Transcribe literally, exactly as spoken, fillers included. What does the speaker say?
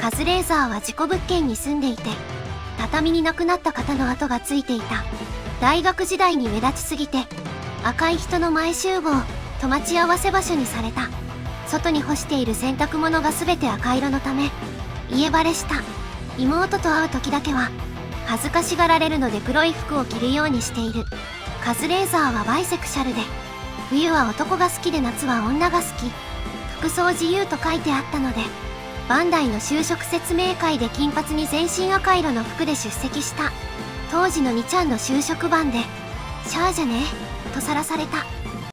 カズレーザーは事故物件に住んでいて、畳に亡くなった方の跡がついていた。大学時代に目立ちすぎて、赤い人の前集合と待ち合わせ場所にされた。外に干している洗濯物が全て赤色のため、家バレした。妹と会う時だけは、恥ずかしがられるので黒い服を着るようにしている。カズレーザーはバイセクシャルで、冬は男が好きで夏は女が好き。服装自由と書いてあったので、バンダイの就職説明会で金髪に全身赤色の服で出席した。当時のにちゃんの就職版で、シャーじゃねえとさらされた。